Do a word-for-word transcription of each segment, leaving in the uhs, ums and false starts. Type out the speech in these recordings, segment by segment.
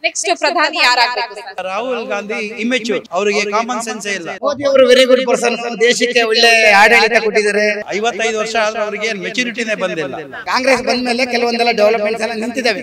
Next ಪ್ರಧಾನಿ ಯಾರಾಗಬೇಕು? Rahul Gandhi immature, ಅವರಿಗೆ ಕಾಮನ್ ಸೆನ್ಸ್ ಇಲ್ಲ. ಮೋದಿ ಅವರು ವೆರಿ ಗುಡ್ ಪರ್ಸನ್, ದೇಶಕ್ಕೆ ಒಳ್ಳೆ ಆಡಳಿತ ಕೊಟ್ಟಿದ್ದಾರೆ. ಐವತ್ತೈದು ವರ್ಷ ಆದ್ರೆ ಅವರಿಗೆ ಮೆಚುರಿಟಿನೇ ಬಂದಿಲ್ಲ. ಕಾಂಗ್ರೆಸ್ ಬಂದ ಮೇಲೆ ಕೆಲವೊಂದೆಲ್ಲ ಡೆವಲಪ್ಮೆಂಟ್ಸ್ ಎಲ್ಲ ನಿಂತಿದ್ದಾವೆ.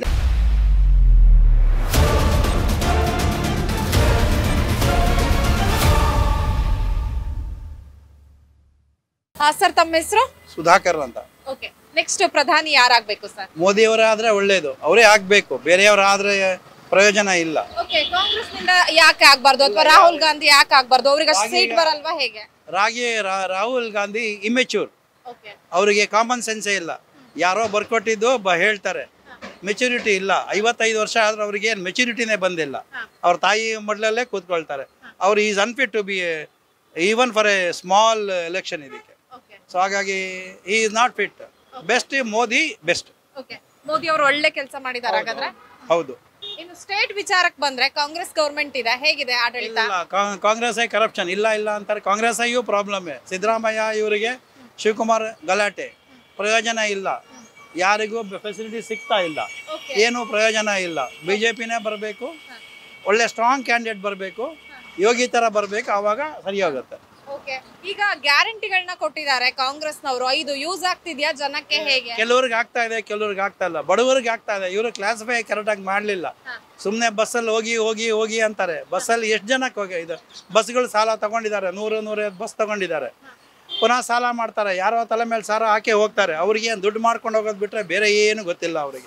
ಸರ್ ತಮ್ಮ ಹೆಸರು? ಸುಧಾಕರ್ ಅಂತ. ಓಕೆ, ನೆಕ್ಸ್ಟ್ ಪ್ರಧಾನಿ ಯಾರಾಗಬೇಕು ಸರ್? ಮೋದಿ ಅವರಾದ್ರೆ ಒಳ್ಳೇದು, ಅವರೇ ಆಗ್ಬೇಕು, ಬೇರೆಯವರಾದ್ರೆ ಪ್ರಯೋಜನ ಇಲ್ಲ. ಓಕೆ, ಕಾಂಗ್ರೆಸ್ ನಿಂದ ಯಾಕೆ ಆಗ್ಬಾರ್ದು ಅಥವಾ ರಾಹುಲ್ ಗಾಂಧಿ ಯಾಕೆ ಆಗ್ಬಾರ್ದು? ಅವ್ರಿಗೆ ಅಷ್ಟು ಸೀಟ್ ಬರಲ್ವಾ ಹೇಗೆ? ರಾಗಿ ರಾಹುಲ್ ಗಾಂಧಿ ಇಮ್ಮೆಚೂರ್, ಓಕೆ, ಅವರಿಗೆ ಕಾಮನ್ ಸೆನ್ಸೇ ಇಲ್ಲ. ಯಾರೋ ಬರ್ಕೊಟ್ಟಿದ್ದು ಬ ಹೇಳ್ತಾರೆ, ಮೆಚುರಿಟಿ ಇಲ್ಲ. ಐವತ್ತೈದು ವರ್ಷ ಆದ್ರೆ ಅವ್ರಿಗೆ ಏನು ಮೆಚುರಿಟಿನೇ ಬಂದಿಲ್ಲ. ಅವ್ರ ತಾಯಿ ಮಡ್ಲಲ್ಲೇ ಕೂತ್ಕೊಳ್ತಾರೆ. ಅವ್ರು is unfit to be even for a small election ಇದಕ್ಕೆ. ಸೊ ಹಾಗಾಗಿ ಈ is not fit. Best Modi best. Okay, Modi ಅವರು ಒಳ್ಳೆ ಕೆಲಸ ಮಾಡಿದ್ದಾರೆ ಹಾಗಾದ್ರೆ. ಹೌದು. ಇನ್ನು ಸ್ಟೇಟ್ ವಿಚಾರಕ್ಕೆ ಬಂದ್ರೆ ಕಾಂಗ್ರೆಸ್ ಗವರ್ಮೆಂಟ್ ಇದೆ, ಹೇಗಿದೆ ಆಡಳಿತ? ಕಾಂಗ್ರೆಸ್ ಕರಪ್ಷನ್ ಇಲ್ಲ ಇಲ್ಲ ಅಂತಾರೆ. ಕಾಂಗ್ರೆಸ್ ಅಯ್ಯೂ ಪ್ರಾಬ್ಲಮ್. ಸಿದ್ದರಾಮಯ್ಯ ಇವರಿಗೆ ಶಿವಕುಮಾರ್ ಗಲಾಟೆ, ಪ್ರಯೋಜನ ಇಲ್ಲ. ಯಾರಿಗೂ ಫೆಸಿಲಿಟಿ ಸಿಗ್ತಾ ಇಲ್ಲ, ಏನು ಪ್ರಯೋಜನ ಇಲ್ಲ. ಬಿಜೆಪಿನೇ ಬರಬೇಕು, ಒಳ್ಳೆ ಸ್ಟ್ರಾಂಗ್ ಕ್ಯಾಂಡಿಡೇಟ್ ಬರಬೇಕು, ಯೋಗಿ ತರ ಬರಬೇಕು, ಆವಾಗ ಸರಿ ಹೋಗುತ್ತೆ. ಓಕೆ, ಈಗ ಗ್ಯಾರಂಟಿಗಳನ್ನ ಕೊಟ್ಟಿದ್ದಾರೆ ಕಾಂಗ್ರೆಸ್ನವರು, ಐದು ಯೂಸ್ ಆಗ್ತಿದ್ಯಾ ಜನಕ್ಕೆ ಹೇಗೆ? ಕೆಲವ್ರಿಗೆ ಆಗ್ತಾ ಇದೆ, ಕೆಲವ್ರಿಗೆ ಆಗ್ತಾ ಇಲ್ಲ. ಬಡವರಿಗೆ ಆಗ್ತಾ ಇದೆ. ಇವರು ಕ್ಲಾಸಿಫೈ ಕರೆಕ್ಟ್ ಆಗಿ ಮಾಡ್ಲಿಲ್ಲ. ಸುಮ್ನೆ ಬಸ್ಸಲ್ಲಿ ಹೋಗಿ ಹೋಗಿ ಹೋಗಿ ಅಂತಾರೆ. ಬಸ್ಸಲ್ಲಿ ಎಷ್ಟು ಜನಕ್ಕೆ ಹೋಗಿ ಇದು ಬಸ್ಗಳು ಸಾಲ ತಗೊಂಡಿದ್ದಾರೆ, ನೂರು ನೂರೈವತ್ತು ಬಸ್ ತಗೊಂಡಿದ್ದಾರೆ. ಪುನಃ ಸಾಲ ಮಾಡ್ತಾರೆ. ಯಾರೋ ತಲೆ ಮೇಲೆ ಸಾಲ ಹಾಕಿ ಹೋಗ್ತಾರೆ. ಅವ್ರಿಗೆ ಏನು ದುಡ್ಡು ಮಾಡ್ಕೊಂಡು ಹೋಗೋದು ಬಿಟ್ರೆ ಬೇರೆ ಏನು ಗೊತ್ತಿಲ್ಲ ಅವರಿಗೆ.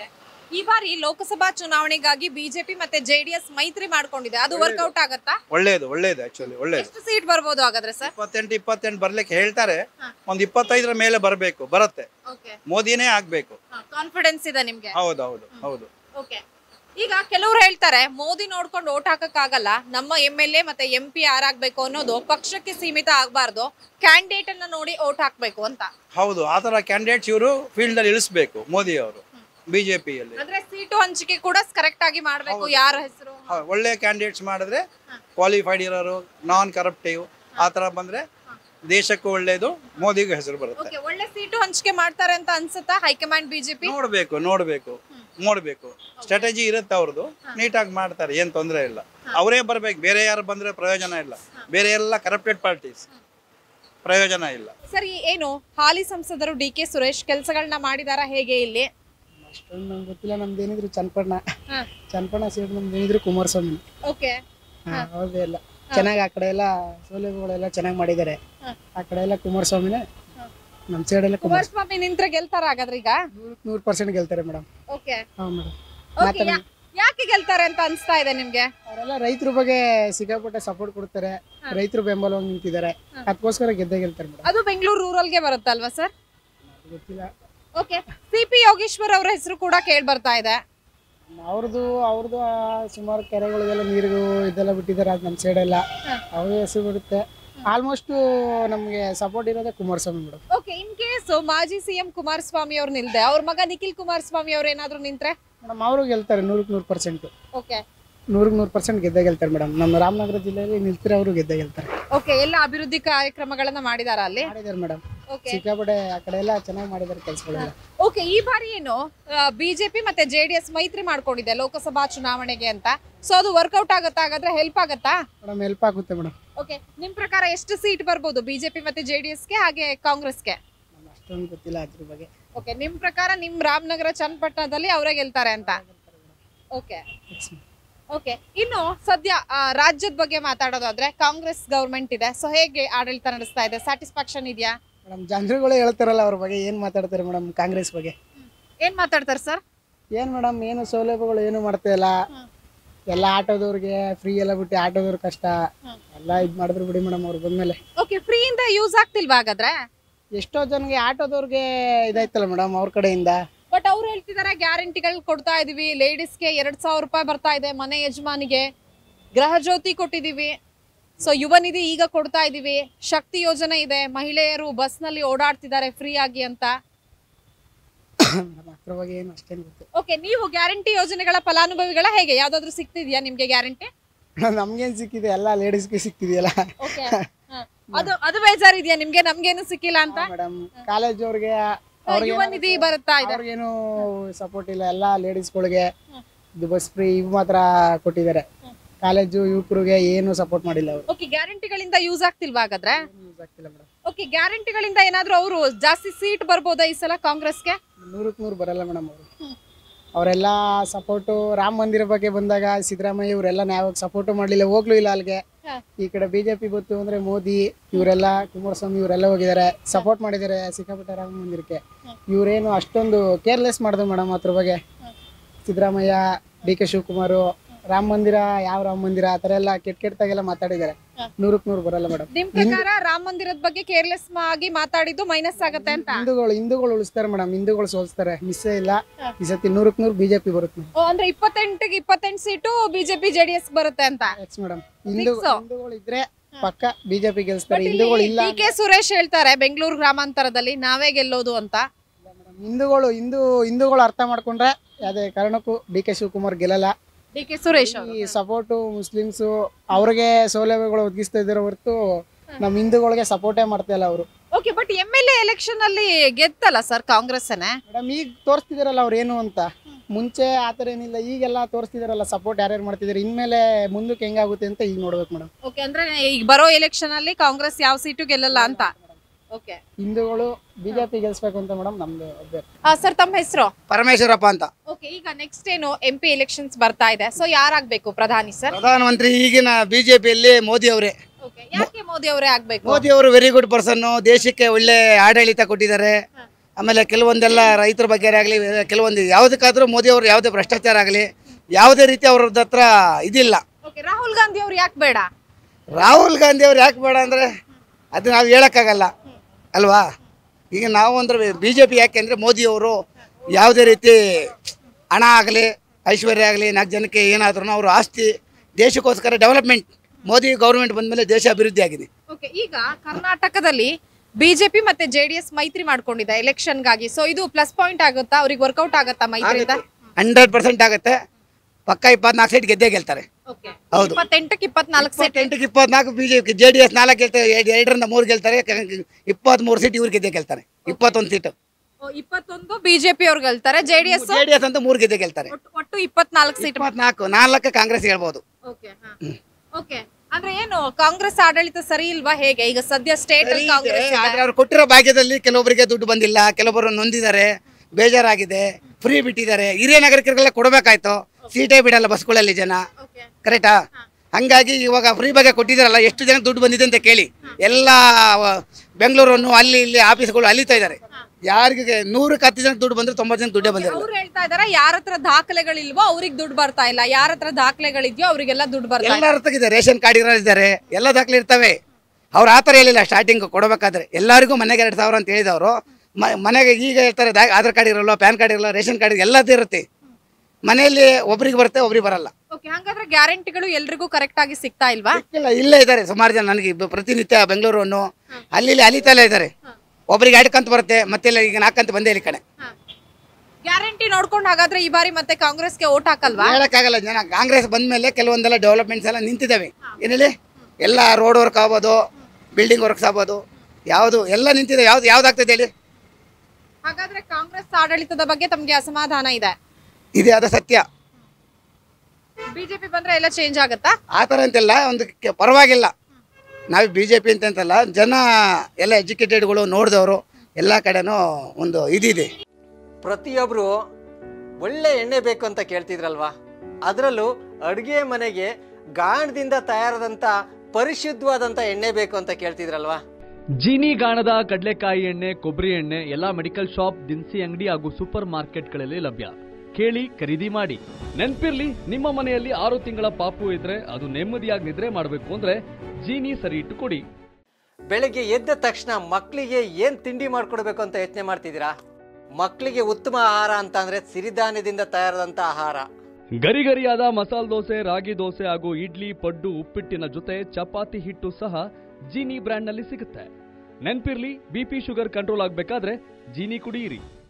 ಈ ಬಾರಿ ಲೋಕಸಭಾ ಚುನಾವಣೆಗಾಗಿ ಬಿಜೆಪಿ ಮತ್ತೆ ಜೆಡಿಎಸ್ ಮೈತ್ರಿ ಮಾಡ್ಕೊಂಡಿದೆ, ಅದು ವರ್ಕೌಟ್ ಆಗತ್ತಾ? ಒಳ್ಳೇದು ಒಳ್ಳೇದು ಆಕ್ಚುಲಿ ಒಳ್ಳೇದು. ಎಷ್ಟು ಸೀಟ್ ಬರ್ಬೋದು ಹಾಗಾದ್ರೆ ಸರ್? ಇಪ್ಪತ್ತೆಂಟು ಇಪ್ಪತ್ತೆಂಟು ಬರ್ಲಿಕ್ಕೆ ಹೇಳ್ತಾರೆ. ಒಂದ್ ಇಪ್ಪತ್ತೈದರ ಮೇಲೆ ಬರಬೇಕು, ಬರುತ್ತೆ. ಮೋದಿನೇ ಆಗ್ಬೇಕು. ಕಾನ್ಫಿಡೆನ್ಸ್ ಇದೆ ನಿಮ್ಗೆ? ಹೌದು ಹೌದು ಹೌದು. ಓಕೆ, ಈಗ ಕೆಲವ್ರು ಹೇಳ್ತಾರೆ ಮೋದಿ ನೋಡ್ಕೊಂಡು ಓಟ್ ಹಾಕಕ್ ಆಗಲ್ಲ, ನಮ್ಮ ಎಂ ಎಲ್ ಎ ಮತ್ತೆ ಎಂ ಪಿ ಯಾರಾಗ್ಬೇಕು ಅನ್ನೋದು ಪಕ್ಷಕ್ಕೆ ಸೀಮಿತ ಆಗ್ಬಾರ್ದು, ಕ್ಯಾಂಡಿಡೇಟ್ ಅನ್ನ ನೋಡಿ ಓಟ್ ಹಾಕ್ಬೇಕು ಅಂತ. ಹೌದು, ಆತರ ಕ್ಯಾಂಡಿಡೇಟ್ಸ್ ಇವರು ಫೀಲ್ಡ್ ಅಲ್ಲಿ ಇಳಿಸ್ಬೇಕು ಮೋದಿ ಅವರು. ಬಿಜೆಪಿಯಲ್ಲಿ ಅಂದ್ರೆ ಸೀಟು ಹಂಚಿಕೆ ಕೂಡ ಕರೆಕ್ಟ್ ಆಗಿ ಮಾಡ್ಬೇಕು. ಯಾರ ಹೆಸರು? ಒಳ್ಳೆ ಕ್ಯಾಂಡಿಡೇಟ್ಸ್ ಮಾಡಿದ್ರೆ, ಕ್ವಾಲಿಫೈಡ್ ಇರೋರು, ನಾನ್ ಕರಪ್ಟಿವ್ ಆತರ ಬಂದ್ರೆ ದೇಶಕ್ಕೂ ಒಳ್ಳೇದು, ಮೋದಿಗೂ ಹೆಸರು ಬರುತ್ತೆ. ಒಳ್ಳೆ ಸೀಟು ಹಂಚಿಕೆ ಮಾಡ್ತಾರೆ ಅಂತ ಅನ್ಸುತ್ತಾ ಹೈಕಮಾಂಡ್ ಬಿಜೆಪಿ? ನೋಡ್ಬೇಕು ನೋಡ್ಬೇಕು ನೋಡ್ಬೇಕು ಸ್ಟ್ರಾಟಜಿ ಇರುತ್ತೆ ಅವ್ರದ್ದು. ನೀಟಾಗಿ ಮಾಡ್ತಾರೆ, ಏನ್ ತೊಂದರೆ ಇಲ್ಲ. ಅವರೇ ಬರ್ಬೇಕು, ಬೇರೆ ಯಾರು ಬಂದ್ರೆ ಪ್ರಯೋಜನ ಇಲ್ಲ. ಬೇರೆ ಎಲ್ಲ ಕರಪ್ಟೆಡ್ ಪಾರ್ಟೀಸ್, ಪ್ರಯೋಜನ ಇಲ್ಲ. ಸರಿ, ಏನು ಹಾಲಿ ಸಂಸದರು ಡಿ ಕೆ ಸುರೇಶ್ ಕೆಲಸಗಳನ್ನ ಮಾಡಿದಾರ ಹೇಗೆ ಇಲ್ಲಿ? ಅಷ್ಟೊಂದು ನಂಗೆ ಗೊತ್ತಿಲ್ಲ. ನಮ್ದು ಏನಿದ್ರು ಚನ್ನಪಣ್ಣ ಚನ್ನಪಣ್ಣ ಸೀಟ್, ನಮ್ದು ಏನಿದ್ರು ಕುಮಾರಸ್ವಾಮಿ. ಓಕೆ, ಹೌದು, ಎಲ್ಲ ಚೆನ್ನಾಗಿ ಆ ಕಡೆ ಎಲ್ಲ ಸೌಲಭ್ಯಗಳೆಲ್ಲ ಚೆನ್ನಾಗಿ ಮಾಡಿದ್ದಾರೆ. ಆ ಕಡೆ ಎಲ್ಲ ಕುಮಾರಸ್ವಾಮಿನೇ, ನಮ್ಮ ಸೈಡ್ ಎಲ್ಲ ಕುಮಾರಸ್ವಾಮಿ ನಿಂತ್ರೆ ಗೆಲ್ತಾರ ಹಾಗಾದ್ರೆ? ಈಗ ನೂರು ಪರ್ಸೆಂಟ್ ಗೆಲ್ತಾರೆ ಮೇಡಮ್. ಓಕೆ, ಹಾ ಮೇಡಮ್. ಯಾಕೆ ಗೆಲ್ತಾರೆ ಅಂತ ಅನ್ಸ್ತಾ ಇದೆ ನಿಮ್ಗೆ? ಅವರೆಲ್ಲ ರೈತರ ಬಗ್ಗೆ ಸಿಕ್ಕಾಪಟ್ಟೆ ಸಪೋರ್ಟ್ ಕೊಡ್ತಾರೆ, ರೈತರು ಬೆಂಬಲವಾಗಿ ನಿಂತಿದ್ದಾರೆ, ಅದಕ್ಕೋಸ್ಕರ ಗೆದ್ದೇ ಗೆಲ್ತಾರೆ ಮೇಡಮ್. ಅದು ಬೆಂಗಳೂರು ರೂರಲ್ಗೆ ಬರುತ್ತಲ್ವಾ ಸರ್? ಗೊತ್ತಿಲ್ಲ. ಓಕೆ, ಸಿ ಪಿ ಯೋಗೇಶ್ವರ್ ಅವರ ಹೆಸರು ಕೂಡ ಕೇಳಿ ಬರ್ತಾ ಇದೆ. ಅವ್ರದ್ದು ಅವ್ರದ್ದು ಸುಮಾರು ಕೆರೆಗಳಿಗೆಲ್ಲ ನೀರು ಇದೆಲ್ಲ ಬಿಟ್ಟಿದ್ದಾರೆ, ಅದು ನಮ್ಮ ಸೈಡ್ ಎಲ್ಲ ಅವ್ರ ಹೆಸರು ಬರುತ್ತೆ. ಆಲ್ಮೋಸ್ಟ್ ನಮಗೆ ಸಪೋರ್ಟ್ ಇರೋದೇ Kumaraswamy madam. Okay, in case ಮಾಜಿ ಸಿಎಂ ಕುಮಾರಸ್ವಾಮಿ ಅವ್ರು ನಿಲ್ದೆ, ಅವ್ರ ಮಗ ನಿಖಿಲ್ ಕುಮಾರಸ್ವಾಮಿ ಅವ್ರು ಏನಾದ್ರು ನಿಂತ್ರೆ ಮೇಡಮ್ ಅವರು ಗೆಲ್ತಾರೆ ನೂರಕ್ಕೆ ನೂರು ಪರ್ಸೆಂಟ್. ಓಕೆ, ನೂರಕ್ಕೆ ನೂರು ಪರ್ಸೆಂಟ್ ಗೆದ್ದೇ ಗೆಲ್ತಾರೆ ಮೇಡಮ್. ನಮ್ಮ ರಾಮನಗರ ಜಿಲ್ಲೆಯಲ್ಲಿ ನಿಲ್ತಿರೋ ಅವರು ಗೆದ್ದೇ ಗೆಲ್ತಾರೆ. ಓಕೆ, ಎಲ್ಲ ಅಭಿವೃದ್ಧಿ ಕಾರ್ಯಕ್ರಮಗಳನ್ನ ಮಾಡಿದಾರ ಅಲ್ಲಿ? ಮಾಡಿದ್ದಾರೆ ಮೇಡಮ್, ಸಿಕ್ಕಾಪಟ್ಟೆ ಆ ಕಡೆ ಎಲ್ಲ ಚೆನ್ನಾಗಿ ಮಾಡಿದ್ದಾರೆ ಕೆಲಸಗಳೆಲ್ಲ. ಓಕೆ, ಈ ಬಾರಿ ಏನು ಬಿಜೆಪಿ ಮತ್ತೆ ಜೆಡಿಎಸ್ ಮೈತ್ರಿ ಮಾಡ್ಕೊಂಡಿದೆ ಲೋಕಸಭಾ ಚುನಾವಣೆಗೆ ಅಂತ, ಸೊ ಅದು ವರ್ಕೌಟ್ ಆಗುತ್ತಾ ಹಾಗಾದ್ರೆ? ಹೆಲ್ಪ್ ಆಗುತ್ತಾ ಮೇಡಮ್? ಹೆಲ್ಪ್ ಆಗುತ್ತೆ ಮೇಡಮ್. ಓಕೆ, ನಿಮ್ ಪ್ರಕಾರ ಎಷ್ಟು ಸೀಟ್ ಬರ್ಬೋದು ಬಿಜೆಪಿ ಮತ್ತೆ ಜೆಡಿಎಸ್ಗೆ ಹಾಗೆ ಕಾಂಗ್ರೆಸ್ಗೆ? ಅಷ್ಟೊಂದು ಗೊತ್ತಿಲ್ಲ ಅದ್ರ ಬಗ್ಗೆ. ಓಕೆ, ನಿಮ್ ಪ್ರಕಾರ ನಿಮ್ ರಾಮನಗರ ಚನ್ನಪಟ್ಟಣದಲ್ಲಿ ಅವರೇ ಗೆಲ್ತಾರೆ ಅಂತ? ಓಕೆ ಓಕೆ, ಇನ್ನು ಸದ್ಯ ರಾಜ್ಯದ ಬಗ್ಗೆ ಮಾತಾಡೋದಾದ್ರೆ ಕಾಂಗ್ರೆಸ್ ಗವರ್ಮೆಂಟ್ ಇದೆ, ಸೊ ಹೇಗೆ ಆಡಳಿತ ನಡೆಸ್ತಾ ಇದೆ? ಸ್ಯಾಟಿಸ್ಫ್ಯಾಕ್ಷನ್ ಇದೆಯಾ ಮೇಡಮ್? ಜನರುಗಳೇ ಹೇಳ್ತಾರಲ್ಲ ಅವ್ರ ಬಗ್ಗೆ, ಏನ್ ಮಾತಾಡ್ತಾರೆ ಮೇಡಮ್ ಕಾಂಗ್ರೆಸ್ ಬಗ್ಗೆ? ಏನ್ ಮಾತಾಡ್ತಾರೆ ಸರ್? ಏನ್ ಮೇಡಮ್, ಏನು ಸೌಲಭ್ಯಗಳು ಏನು ಮಾಡ್ತಾ ಇಲ್ಲ. ಎಲ್ಲ ಆಟೋದವ್ರಿಗೆ ಫ್ರೀ ಎಲ್ಲ ಬಿಟ್ಟು ಆಟೋದವ್ರ ಕಷ್ಟ ಎಲ್ಲ ಇದ್ ಮಾಡಿದ್ರು ಬಿಡಿ ಮೇಡಮ್ ಅವ್ರು ಬಂದ್ಮೇಲೆ. ಓಕೆ, ಫ್ರೀ ಇಂದ ಯೂಸ್ ಆಗ್ತಿಲ್ವಾ ಹಾಗಾದ್ರೆ? ಎಷ್ಟೋ ಜನಗೆ ಆಟೋದವ್ರಿಗೆ ಇದಾಯ್ತಲ್ಲ ಮೇಡಮ್ ಅವ್ರ ಕಡೆಯಿಂದ. ಬಟ್ ಅವ್ರು ಹೇಳ್ತಿದಾರೆ ಗ್ಯಾರಂಟಿಗಳು ಕೊಡ್ತಾ ಇದೀವಿ, ಲೇಡೀಸ್ಗೆ ಎರಡ್ ಸಾವಿರ ರೂಪಾಯಿ ಬರ್ತಾ ಇದೆ, ಮನೆ ಯಜಮಾನಿಗೆ ಗೃಹ ಜ್ಯೋತಿ ಕೊಟ್ಟಿದೀವಿ, ಸೊ ಯುವ ನಿಧಿ ಈಗ ಕೊಡ್ತಾ ಇದೀವಿ, ಶಕ್ತಿ ಯೋಜನೆ ಇದೆ, ಮಹಿಳೆಯರು ಬಸ್ ನಲ್ಲಿ ಓಡಾಡ್ತಿದ್ದಾರೆ ಫ್ರೀ ಆಗಿ ಅಂತ. ಅದ್ರ ಬಗ್ಗೆ ಏನು ಅಷ್ಟೇನು ಗೊತ್ತು. ಓಕೆ, ನೀವು ಗ್ಯಾರಂಟಿ ಯೋಜನೆಗಳ ಫಲಾನುಭವಿಗಳ ಹೇಗೆ? ಯಾವ್ದಾದ್ರು ಸಿಗ್ತಿದ್ಯಾ ನಿಮ್ಗೆ ಗ್ಯಾರಂಟಿ? ನಮ್ಗೇನ್ ಸಿಕ್ಕಿದೆ, ಎಲ್ಲ ಲೇಡೀಸ್ಗೆ ಸಿಕ್ತಿದೆಯಲ್ಲ. ಅದು ಅದು ಬೇಜಾರಿದ್ಯಾ ನಿಮ್ಗೆ? ನಮ್ಗೇನು ಸಿಕ್ಕಿಲ್ಲ ಅಂತ ಮೇಡಮ್. ಕಾಲೇಜ್ ಅವ್ರಿಗೆ ಯುವ ನಿಧಿ ಬರುತ್ತಾ ಇದೆ, ಅವ್ರಿಗೇನು ಸಪೋರ್ಟ್ ಇಲ್ಲ. ಎಲ್ಲ ಲೇಡೀಸ್ಗಳಿಗೆ ಇದು ಬಸ್ ಫ್ರೀ ಇವು ಮಾತ್ರ ಕೊಟ್ಟಿದ್ದಾರೆ. ಕಾಲೇಜು ಯುವಕರಿಗೆ ಏನು ಸಪೋರ್ಟ್ ಮಾಡಿಲ್ಲ ಅವರು. ಓಕೆ, ಗ್ಯಾರಂಟಿಗಳಿಂದ ಯೂಸ್ ಆಗ್ತಿಲ್ವಾ ಹಾಗಾದ್ರೆ? ಯೂಸ್ ಆಗ್ತಿಲ್ಲ ಮೇಡಮ್. ಓಕೆ, ಗ್ಯಾರಂಟಿಗಳಿಂದ ಏನಾದ್ರೂ ಅವರು ಜಾಸ್ತಿ ಸೀಟ್ ಬರ್ಬೋದಾ ಈ ಸಲ ಕಾಂಗ್ರೆಸ್ಗೆ? ನೂರಕ್ಕೆ ನೂರು ಬರಲ್ಲ ಮೇಡಮ್ ಅವರು. ಅವರೆಲ್ಲ ಸಪೋರ್ಟು ರಾಮ ಮಂದಿರ ಬಗ್ಗೆ ಬಂದಾಗ ಸಿದ್ದರಾಮಯ್ಯ ಇವರೆಲ್ಲ ಯಾವಾಗ ಸಪೋರ್ಟು ಮಾಡಲಿಲ್ಲ, ಹೋಗ್ಲೂ ಇಲ್ಲ ಅಲ್ಲಿಗೆ. ಈ ಕಡೆ ಬಿಜೆಪಿ ಬಂತು ಅಂದ್ರೆ ಮೋದಿ ಇವರೆಲ್ಲ ಕುಮಾರಸ್ವಾಮಿ ಇವರೆಲ್ಲ ಹೋಗಿದ್ದಾರೆ, ಸಪೋರ್ಟ್ ಮಾಡಿದ್ದಾರೆ ಸಿಕ್ಕಾಪಟ್ಟೆ ರಾಮ ಮಂದಿರಕ್ಕೆ. ಇವರೇನು ಅಷ್ಟೊಂದು ಕೇರ್ಲೆಸ್ ಮಾಡಿದ್ರು ಮೇಡಮ್ ಅದ್ರ ಬಗ್ಗೆ. ಸಿದ್ದರಾಮಯ್ಯ, ಡಿ ಕೆ ಶಿವಕುಮಾರ್, ರಾಮ ಮಂದಿರ ಯಾವ ರಾಮ ಮಂದಿರ ಆ ತರ ಎಲ್ಲ ಕೆಟ್ಟ ಕೆಟ್ಟದಾಗೆಲ್ಲ ಮಾತಾಡಿದ್ದಾರೆ. ನೂರಕ್ಕೆ ನೂರು ಬರಲ್ಲ ಮೇಡಮ್. ನಿಮ್ ಪ್ರಕಾರ ರಾಮ ಮಂದಿರದ ಬಗ್ಗೆ ಕೇರ್ಲೆಸ್ ಆಗಿ ಮಾತಾಡಿದ್ದು ಮೈನಸ್ ಆಗತ್ತೆ ಅಂತ? ಹಿಂದೂಗಳು ಹಿಂದೂಗಳು ಉಳಿಸ್ತಾರೆ ಮೇಡಮ್, ಹಿಂದೂಗಳು ಸೋಲ್ಸ್ತಾರೆ, ಮಿಸ್ ಇಲ್ಲ. ಈ ಸತಿ ನೂರಕ್ಕೆ ನೂರು ಬಿಜೆಪಿ ಬರುತ್ತೆ. ಅಂದ್ರೆ ಇಪ್ಪತ್ತೆಂಟಿಗೆ ಇಪ್ಪತ್ತೆಂಟು ಸೀಟು ಬಿಜೆಪಿ ಜೆಡಿಎಸ್ ಬರುತ್ತೆ ಅಂತ? Yes madam. ಹಿಂದೂಗಳು ಇದ್ರೆ ಪಕ್ಕ ಬಿಜೆಪಿ ಗೆಲ್ಸ್ತಾರೆ, ಹಿಂದೂಗಳು ಇಲ್ಲ. ಡಿ ಕೆ ಸುರೇಶ್ ಹೇಳ್ತಾರೆ ಬೆಂಗಳೂರು ಗ್ರಾಮಾಂತರದಲ್ಲಿ ನಾವೇ ಗೆಲ್ಲೋದು ಅಂತ. ಹಿಂದೂಗಳು ಹಿಂದೂ ಹಿಂದೂಗಳು ಅರ್ಥ ಮಾಡ್ಕೊಂಡ್ರೆ ಯಾವುದೇ ಕಾರಣಕ್ಕೂ ಡಿ ಕೆ ಶಿವಕುಮಾರ್ ಗೆಲ್ಲಲ್ಲ. ಡಿ ಕೆ ಸುರೇಶ್ ಈ ಸಪೋರ್ಟು ಮುಸ್ಲಿಮ್ಸು ಅವ್ರಿಗೆ ಸೌಲಭ್ಯಗಳು ಒದಗಿಸ್ತಾ ಇದಾರೆ ಹೊರತು ನಮ್ಮ ಹಿಂದೂಗಳಿಗೆ ಸಪೋರ್ಟೇ ಮಾಡ್ತಾ ಇಲ್ಲ ಅವರು. Okay, but M L A election ಅಲ್ಲಿ ಗೆದ್ದಲ್ಲ ಸರ್ ಕಾಂಗ್ರೆಸ್? ಮೇಡಮ್ ಈಗ ತೋರಿಸ್ತಿದಾರಲ್ಲ ಅವ್ರು ಏನು ಅಂತ. ಮುಂಚೆ ಆತರ ಏನಿಲ್ಲ, ಈಗೆಲ್ಲ ತೋರಿಸ್ತಿದಾರಲ್ಲ ಸಪೋರ್ಟ್ ಯಾರ್ಯಾರು ಮಾಡ್ತಿದಾರೆ. ಇನ್ಮೇಲೆ ಮುಂದಕ್ಕೆ ಹೆಂಗಾಗುತ್ತೆ ಅಂತ ಈಗ ನೋಡ್ಬೇಕು ಮೇಡಮ್. ಓಕೆ, ಅಂದ್ರೆ ಈಗ ಬರೋ ಎಲೆಕ್ಷನ್ ಅಲ್ಲಿ ಕಾಂಗ್ರೆಸ್ ಯಾವ ಸೀಟು ಗೆಲ್ಲಲ್ಲ ಅಂತ? ಓಕೆ, ಹಿಂದೂಗಳು ಬಿಜೆಪಿ ಗೆಲ್ಸ್ಬೇಕು ಅಂತ ಮೇಡಮ್ ನಮ್ದು ಅಭ್ಯರ್ಥಿ. ಸರ್ ತಮ್ಮ ಹೆಸರು? ಪರಮೇಶ್ವರಪ್ಪ ಅಂತ. ಓಕೆ, ಈಗ ನೆಕ್ಸ್ಟ್ ಏನು ಎಂ ಪಿ ಎಲೆಕ್ಷನ್ಸ್ ಬರ್ತಾ ಇದೆ, ಸೊ ಯಾರಾಗಬೇಕು ಪ್ರಧಾನಿ ಸರ್? ಪ್ರಧಾನಮಂತ್ರಿ ಈಗಿನ ಬಿಜೆಪಿಯಲ್ಲಿ ಮೋದಿ ಅವರೇ. ಓಕೆ, ಯಾಕೆ ಮೋದಿ ಅವರೇ ಆಗ್ಬೇಕು? ಮೋದಿ ಅವರು ವೆರಿ ಗುಡ್ ಪರ್ಸನ್, ದೇಶಕ್ಕೆ ಒಳ್ಳೆ ಆಡಳಿತ ಕೊಟ್ಟಿದ್ದಾರೆ. ಆಮೇಲೆ ಕೆಲವೊಂದೆಲ್ಲ ರೈತರ ಬಗ್ಗೆ ಆಗಲಿ, ಕೆಲವೊಂದು ಯಾವುದಕ್ಕಾದ್ರೂ ಮೋದಿ ಅವರು ಯಾವುದೇ ಭ್ರಷ್ಟಾಚಾರ ಆಗಲಿ ಯಾವುದೇ ರೀತಿ ಅವ್ರದ್ದು ಹತ್ರ ಇದಿಲ್ಲ. ಓಕೆ, ರಾಹುಲ್ ಗಾಂಧಿ ಅವ್ರು ಯಾಕೆ ಬೇಡ? ರಾಹುಲ್ ಗಾಂಧಿ ಅವ್ರು ಯಾಕೆ ಬೇಡ ಅಂದರೆ ಅದು ನಾವು ಹೇಳೋಕ್ಕಾಗಲ್ಲ ಅಲ್ವಾ. ಈಗ ನಾವು ಅಂದ್ರೆ ಬಿ ಜೆ ಪಿ ಯಾಕೆ ಅಂದರೆ ಮೋದಿಯವರು ಯಾವುದೇ ರೀತಿ ಹಣ ಆಗಲಿ ಐಶ್ವರ್ಯ ಆಗಲಿ ನಾಲ್ಕು ಜನಕ್ಕೆ ಏನಾದ್ರೂ ಅವರು ಆಸ್ತಿ ದೇಶಕ್ಕೋಸ್ಕರ ಡೆವಲಪ್ಮೆಂಟ್ ಮೋದಿ ಗೌರ್ಮೆಂಟ್ ಬಂದ ಮೇಲೆ ದೇಶ ಅಭಿವೃದ್ಧಿ ಆಗಿದೆ. ಓಕೆ, ಈಗ ಕರ್ನಾಟಕದಲ್ಲಿ ಬಿಜೆಪಿ ಮತ್ತೆ ಜೆಡಿಎಸ್ ಮೈತ್ರಿ ಮಾಡ್ಕೊಂಡಿದೆ ಎಲೆಕ್ಷನ್ಗಾಗಿ, ಸೊ ಇದು ಪ್ಲಸ್ ಪಾಯಿಂಟ್ ಆಗುತ್ತಾ ಅವ್ರಿಗೆ? ವರ್ಕೌಟ್ ಆಗುತ್ತಾ ಮೈತ್ರಿಯಿಂದ? ಹಂಡ್ರೆಡ್ ಪರ್ಸೆಂಟ್ ಆಗುತ್ತೆ. ಪಕ್ಕ ಇಪ್ಪತ್ನಾಲ್ಕು ಸೀಟ್ ಗೆದ್ದೇ ಗೆಲ್ತಾರೆ. ಹೌದು, ಇಪ್ಪತ್ತೆಂಟಕ್ಕೆ ಇಪ್ಪತ್ನಾಲ್ಕು ಸೀಟ್. ಎಂಟಕ್ಕೆ ಇಪ್ಪತ್ನಾಲ್ಕು ಬಿಜೆಪಿ, ಜೆ ಡಿ ಎಸ್ ನಾಲ್ಕು ಗೆಲ್ತಾರೆ, ಎರಡರಿಂದ ಮೂರು ಗೆಲ್ತಾರೆ. ಇಪ್ಪತ್ತ್ ಮೂರು ಸೀಟ್ ಇವ್ರು ಗೆದ್ದೇ ಗೆಲ್ತಾರೆ. ಇಪ್ಪತ್ತೊಂದು ಸೀಟು ಇಪ್ಪತ್ತೊಂದು ಬಿಜೆಪಿ ಅವ್ರು ಗೆಲ್ತಾರೆ, ಜೆಡಿಎಸ್ ಜೆಡಿಎಸ್ ಅಂತ ಮೂರು ಗೆದ್ದೇ ಗೆಲ್ತಾರೆ. ಒಟ್ಟು ಇಪ್ಪತ್ನಾಲ್ಕು ಸೀಟ್. ಇಪ್ಪತ್ನಾಲ್ಕು ನಾಲ್ಕು ಕಾಂಗ್ರೆಸ್ ಹೇಳ್ಬೋದು. ಓಕೆ, ಅಂದ್ರೆ ಏನು ಕಾಂಗ್ರೆಸ್ ಆಡಳಿತ ಸರಿ ಇಲ್ವಾ ಹೇಗೆ ಈಗ ಸದ್ಯ ಸ್ಟೇಟ್ ಅಲ್ಲಿ ಕಾಂಗ್ರೆಸ್? ಅವ್ರು ಕೊಟ್ಟಿರೋ ಭಾಗ್ಯದಲ್ಲಿ ಕೆಲವೊಬ್ಬರಿಗೆ ದುಡ್ಡು ಬಂದಿಲ್ಲ, ಕೆಲವೊಬ್ಬರು ನೊಂದಿದ್ದಾರೆ, ಬೇಜಾರಾಗಿದೆ, ಫ್ರೀ ಬಿಟ್ಟಿದ್ದಾರೆ. ಹಿರಿಯ ನಾಗರಿಕರಿಗೆಲ್ಲ ಕೊಡಬೇಕಾಯ್ತು, ಸೀಟೇ ಬಿಡಲ್ಲ ಬಸ್ಗಳಲ್ಲಿ ಜನ, ಕರೆಕ್ಟಾ? ಹಂಗಾಗಿ ಇವಾಗ ಫ್ರೀ ಬಗ್ಗೆ ಕೊಟ್ಟಿದ್ದಾರಲ್ಲ, ಎಷ್ಟು ಜನ ದುಡ್ಡು ಬಂದಿದೆ ಅಂತ ಕೇಳಿ. ಎಲ್ಲ ಬೆಂಗಳೂರನ್ನು ಅಲ್ಲಿ ಇಲ್ಲಿ ಆಫೀಸ್ಗಳು ಅಲಿತಾ ಇದ್ದಾರೆ. ಯಾರಿಗೆ ನೂರಕ್ಕೆ ಹತ್ತು ಜನ ದುಡ್ಡು ಬಂದ್ರೆ ತೊಂಬತ್ತು ಜನ ದುಡ್ಡೇ ಬಂದಿಲ್ಲ. ಅವ್ರು ಹೇಳ್ತಾ ಇದಾರೆ ಯಾರ ಹತ್ರ ದಾಖಲೆಗಳಿಲ್ವೋ ಅವ್ರಿಗೆ ದುಡ್ಡು ಬರ್ತಾ ಇಲ್ಲ, ಯಾರ ಹತ್ರ ದಾಖಲೆಗಳಿದ್ಯೋ ಅವರಿಗೆಲ್ಲ ದುಡ್ಡು ಬರ್ತಾ ಇಲ್ಲ. ಎಲ್ಲರ ಹತ್ರ ಇದೆ, ರೇಷನ್ ಕಾರ್ಡ್ ಇರೋರಿದ್ದಾರೆ, ಎಲ್ಲ ದಾಖಲೆ ಇರ್ತವೆ. ಅವ್ರು ಆ ಥರ ಹೇಳಿಲ್ಲ ಸ್ಟಾರ್ಟಿಂಗ್ ಕೊಡಬೇಕಾದ್ರೆ. ಎಲ್ಲರಿಗೂ ಮನೆಗೆ ಎರಡು ಸಾವಿರ ಅಂತ ಹೇಳಿದವರು ಮನೆಗೆ ಈಗ ಹೇಳ್ತಾರೆ ಆಧಾರ್ ಕಾರ್ಡ್ ಇರಲ್ಲ, ಪ್ಯಾನ್ ಕಾರ್ಡ್ ಇರಲ್ಲ, ರೇಷನ್ ಕಾರ್ಡ್ ಎಲ್ಲದೂ ಇರುತ್ತೆ. ಮನೆಯಲ್ಲಿ ಒಬ್ರಿಗೆ ಬರುತ್ತೆ, ಒಬ್ರಿಗೆ ಬರಲ್ಲ. ಓಕೆ, ಹಾಗಾದ್ರೆ ಗ್ಯಾರಂಟಿಗಳು ಎಲ್ರಿಗೂ ಕರೆಕ್ಟ್ ಆಗಿ ಸಿಗ್ತಾ ಇಲ್ವಾ? ಇಲ್ಲ, ಇಲ್ಲೇ ಇದ್ದಾರೆ ಸುಮಾರು ಜನ. ನನಗೆ ಪ್ರತಿನಿತ್ಯ ಬೆಂಗಳೂರನ್ನು ಅಲ್ಲಿ ಇಲ್ಲಿ ಅಲಿತಲೇ ಇದ್ದಾರೆ. ಒಬ್ರಿಗೆ ಎರಡು ಕಂತು ಬರುತ್ತೆ, ಮತ್ತೆ ಈಗ ನಾಲ್ಕು ಕಂತು ಬಂದೇ ಇಲ್ಲಿ ಕಡೆ. ಗ್ಯಾರಂಟಿ ನೋಡ್ಕೊಂಡು ಹಾಗಾದ್ರೆ ಈ ಬಾರಿ ಮತ್ತೆ ಕಾಂಗ್ರೆಸ್ಗೆ ಓಟ್ ಹಾಕಲ್ವಾ? ಹೇಳಕ್ಕಾಗಲ್ಲ. ಜನ ಕಾಂಗ್ರೆಸ್ ಬಂದ ಮೇಲೆ ಕೆಲವೊಂದೆಲ್ಲ ಡೆವಲಪ್ಮೆಂಟ್ಸ್ ಎಲ್ಲ ನಿಂತಿದ್ದಾವೆ. ಏನೇಳಿ ಎಲ್ಲ ರೋಡ್ ವರ್ಕ್ ಆಗ್ಬೋದು, ಬಿಲ್ಡಿಂಗ್ ವರ್ಕ್ಸ್ ಆಗ್ಬೋದು, ಯಾವುದು ಎಲ್ಲ ನಿಂತಿದೆ. ಯಾವ್ದು ಯಾವ್ದಾಗ್ತದೆ ಹೇಳಿ? ಹಾಗಾದ್ರೆ ಕಾಂಗ್ರೆಸ್ ಆಡಳಿತದ ಬಗ್ಗೆ ತಮ್ಗೆ ಅಸಮಾಧಾನ ಇದೆ? ಇದೆ, ಅದು ಸತ್ಯ. ಬಿಜೆಪಿ ಬಂದ್ರೆ ಎಲ್ಲ ಚೇಂಜ್ ಆಗುತ್ತಾ? ಆ ಥರ ಅಂತೆಲ್ಲ ಒಂದು ಪರವಾಗಿಲ್ಲ. ನಾವು ಬಿ ಜೆ ಪಿ ಅಂತಂತಲ್ಲ, ಜನ ಎಲ್ಲ ಎಜುಕೇಟೆಡ್ಗಳು ನೋಡಿದವರು ಎಲ್ಲ ಕಡೆನೂ ಒಂದು ಇದಿದೆ. ಪ್ರತಿಯೊಬ್ಬರು ಒಳ್ಳೆ ಎಣ್ಣೆ ಬೇಕು ಅಂತ ಕೇಳ್ತಿದ್ರಲ್ವಾ, ಅದರಲ್ಲೂ ಅಡುಗೆ ಮನೆಗೆ ಗಾಣದಿಂದ ತಯಾರಾದಂಥ ಪರಿಶುದ್ಧವಾದಂಥ ಎಣ್ಣೆ ಬೇಕು ಅಂತ ಕೇಳ್ತಿದ್ರಲ್ವಾ. ಜೀನಿ ಗಾಣದ ಕಡಲೆಕಾಯಿ ಎಣ್ಣೆ, ಕೊಬ್ಬರಿ ಎಣ್ಣೆ ಎಲ್ಲ ಮೆಡಿಕಲ್ ಶಾಪ್, ದಿನಸಿ ಅಂಗಡಿ ಹಾಗೂ ಸೂಪರ್ ಮಾರ್ಕೆಟ್ಗಳಲ್ಲಿ ಲಭ್ಯ. ಕೇಳಿ, ಖರೀದಿ ಮಾಡಿ. ನೆನ್ಪಿರ್ಲಿ, ನಿಮ್ಮ ಮನೆಯಲ್ಲಿ ಆರು ತಿಂಗಳ ಪಾಪು ಇದ್ರೆ ಅದು ನೆಮ್ಮದಿಯಾಗಿ ನಿದ್ರೆ ಮಾಡಬೇಕು ಅಂದ್ರೆ ಜೀನಿ ಸರಿ ಇಟ್ಟು ಕೊಡಿ. ಬೆಳಗ್ಗೆ ಎದ್ದ ತಕ್ಷಣ ಮಕ್ಕಳಿಗೆ ಏನ್ ತಿಂಡಿ ಮಾಡ್ಕೊಡ್ಬೇಕು ಅಂತ ಯೋಚನೆ ಮಾಡ್ತಿದ್ದೀರಾ? ಮಕ್ಕಳಿಗೆ ಉತ್ತಮ ಆಹಾರ ಅಂತ ಅಂದ್ರೆ ಸಿರಿಧಾನ್ಯದಿಂದ ತಯಾರಾದಂತ ಆಹಾರ. ಗರಿಗರಿಯಾದ ಮಸಾಲೆ ದೋಸೆ, ರಾಗಿ ದೋಸೆ ಹಾಗೂ ಇಡ್ಲಿ, ಪಡ್ಡು, ಉಪ್ಪಿಟ್ಟಿನ ಜೊತೆ ಚಪಾತಿ ಹಿಟ್ಟು ಸಹ ಜೀನಿ ಬ್ರ್ಯಾಂಡ್ ನಲ್ಲಿ ಸಿಗುತ್ತೆ. ನೆನ್ಪಿರ್ಲಿ, ಬಿಪಿ ಶುಗರ್ ಕಂಟ್ರೋಲ್ ಆಗ್ಬೇಕಾದ್ರೆ ಜೀನಿ ಕುಡಿಯಿರಿ.